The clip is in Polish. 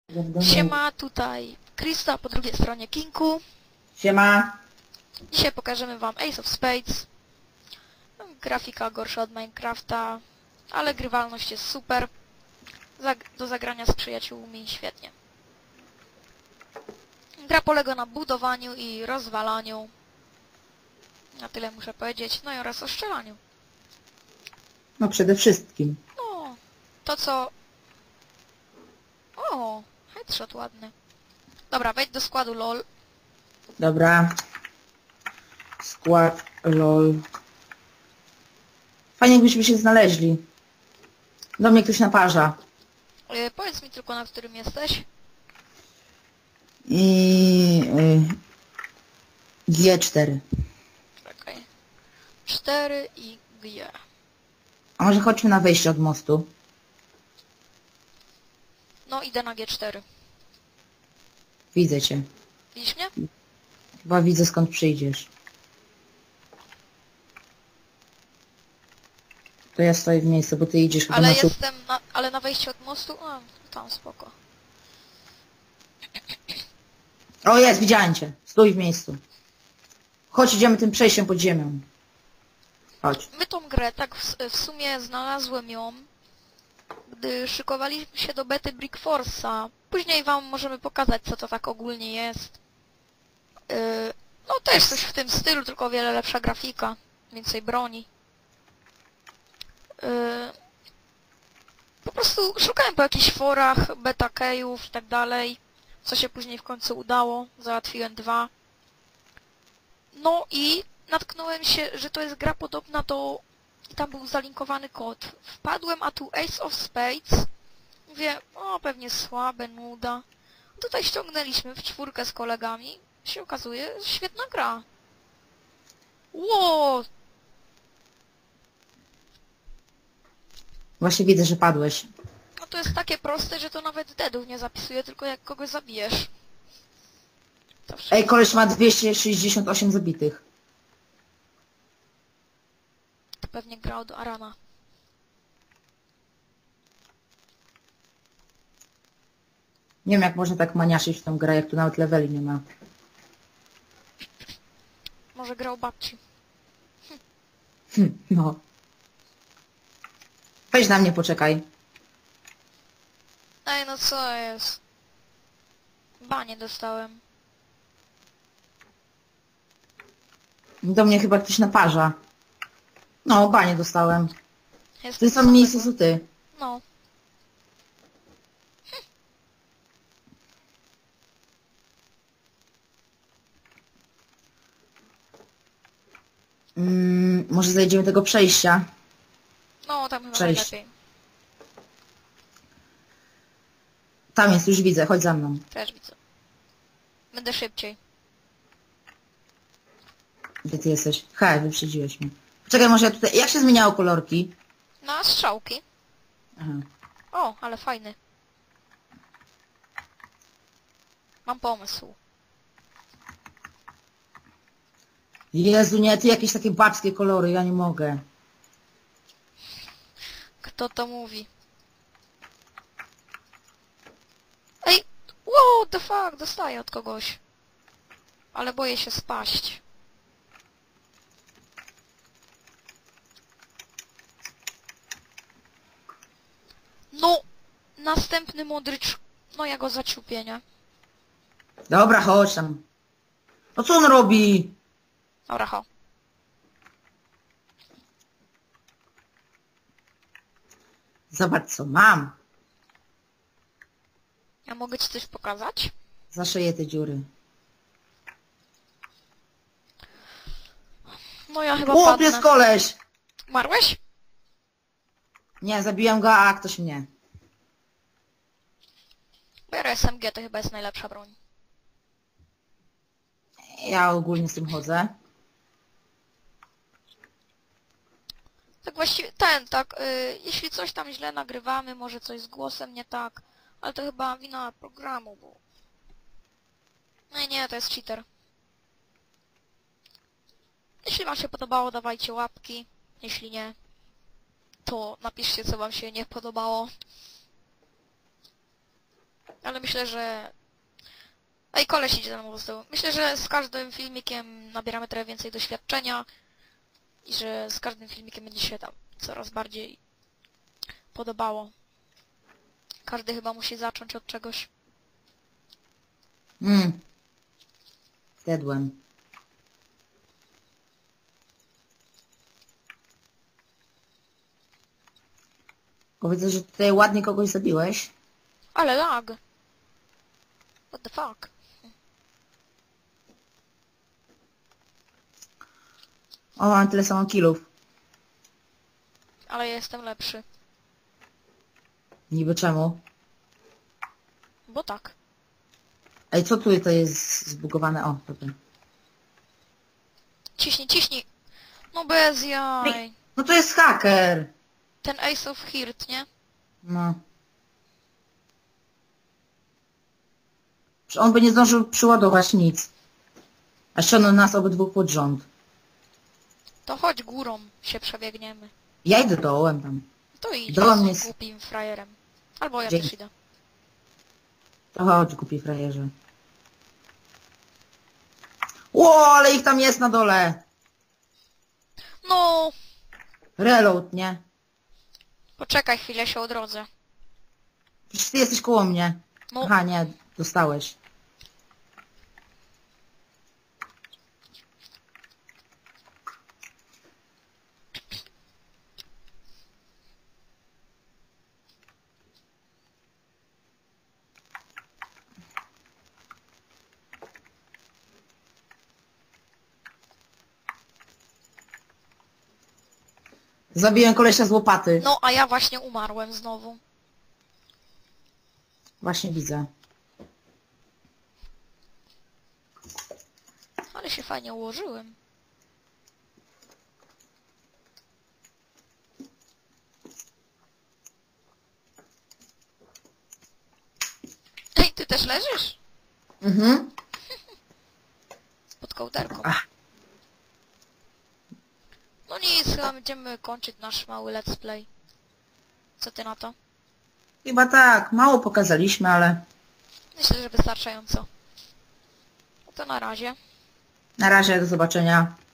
Siema, tutaj Krista, po drugiej stronie Kinku. Siema. Dzisiaj pokażemy wam Ace of Spades. Grafika gorsza od Minecrafta, ale grywalność jest super. Do zagrania z przyjaciółmi świetnie. Gra polega na budowaniu i rozwalaniu. Na tyle muszę powiedzieć. No i oraz o strzelaniu. No przede wszystkim. No, to co... O, headshot ładny. Dobra, wejdź do składu LOL. Dobra. Skład LOL. Fajnie jakbyśmy się znaleźli. Do mnie ktoś naparza. Powiedz mi tylko, na którym jesteś. G4. Czekaj. 4 i G. A może chodźmy na wejście od mostu? No, idę na G4. Widzę cię. Widzisz mnie? Chyba widzę, skąd przyjdziesz. To ja stoję w miejscu, bo ty idziesz chyba Ale na cud. ale na wejściu od mostu? A, tam spoko. O, jest, widziałem cię. Stój w miejscu. Chodź, idziemy tym przejściem pod ziemią. Chodź. My tą grę, tak w sumie znalazłem ją, gdy szykowaliśmy się do bety Brick Force'a. Później wam możemy pokazać, co to tak ogólnie jest. No też coś w tym stylu, tylko o wiele lepsza grafika. Więcej broni. Po prostu szukałem po jakichś forach, beta keyów i tak dalej. Co się później w końcu udało. Załatwiłem 2. No i natknąłem się, że to jest gra podobna do... I tam był zalinkowany kod. Wpadłem, a tu Ace of Spades. Mówię, o pewnie słabe, nuda. Tutaj ściągnęliśmy w 4 z kolegami. Się okazuje, świetna gra. Ło! Właśnie widzę, że padłeś. No to jest takie proste, że to nawet deadów nie zapisuje, tylko jak kogoś zabijesz. To wszystko. Ej, koleś ma 268 zabitych. To pewnie grał do Arana. Nie wiem, jak można tak maniaszyć w tą grę, jak tu nawet leveli nie ma. Może grał babci. No. Weź na mnie, poczekaj. Ej, no co jest? Banie dostałem. Do mnie chyba ktoś naparza. No, banie dostałem. Jest W tym samym miejscu co ty. No. Może zajdziemy tego przejścia. No, tam chyba Cześć. najlepiej. Tam jest, już widzę, chodź za mną. Też widzę. Będę szybciej. Gdzie ty jesteś? Hej, wyprzedziłeś mnie. Poczekaj, może ja tutaj... Jak się zmieniało kolorki? Na strzałki. Aha. O, ale fajny. Mam pomysł. Jezu, nie, ty jakieś takie babskie kolory, ja nie mogę. Kto to mówi? Ej! What the fuck? Dostaję od kogoś. Ale boję się spaść. No! Następny modrycz... No ja go zaciupię, nie? Dobra, chodź tam. No co on robi? Dobra, ho. Zobacz, co mam. Ja mogę ci coś pokazać? Zaszyję te dziury. No ja chyba O, tu padnę. jest koleś! Umarłeś? Nie, zabiłem go, a ktoś mnie. Biorę SMG, to chyba jest najlepsza broń. Ja ogólnie z tym chodzę. Tak właściwie, jeśli coś tam źle nagrywamy, może coś z głosem nie tak, ale to chyba wina programu, bo... No i nie, to jest cheater. Jeśli wam się podobało, dawajcie łapki, jeśli nie, to napiszcie, co wam się nie podobało. Ale myślę, że... Ej, koleś idzie za mną z tyłu. Myślę, że z każdym filmikiem nabieramy trochę więcej doświadczenia i że z każdym filmikiem będzie się tam coraz bardziej podobało. Każdy chyba musi zacząć od czegoś. Zjadłem. Powiedzę, że tutaj ładnie kogoś zabiłeś. Ale lag! What the fuck? O, mam tyle samo killów. Ale ja jestem lepszy. Niby czemu? Bo tak. Ej, co tu to jest zbugowane? O, dobra. Ciśnij, ciśnij! No bez jaj. No to jest haker. Ten Ace of Hirt, nie? No. Że on by nie zdążył przyładować nic. A ściągnął nas obydwu pod rząd. To chodź górą się przebiegniemy. Ja idę dołem tam. To idź Dołem z jest... głupim frajerem. Albo ja Dzięki. też idę. To chodź, głupi frajerze. Ło, ale ich tam jest na dole. No! Reload, nie? Poczekaj chwilę, się odrodzę. Przecież ty jesteś koło mnie. No. Aha, nie, dostałeś. Zabiłem kolesia z łopaty. No, a ja właśnie umarłem znowu. Właśnie widzę. Ale się fajnie ułożyłem. Ej, ty też leżysz? Mhm. Pod kołderką. Ach. No nic, chyba będziemy kończyć nasz mały let's play. Co ty na to? Chyba tak. Mało pokazaliśmy, ale Myślę, że wystarczająco. No to na razie. na razie do zobaczenia.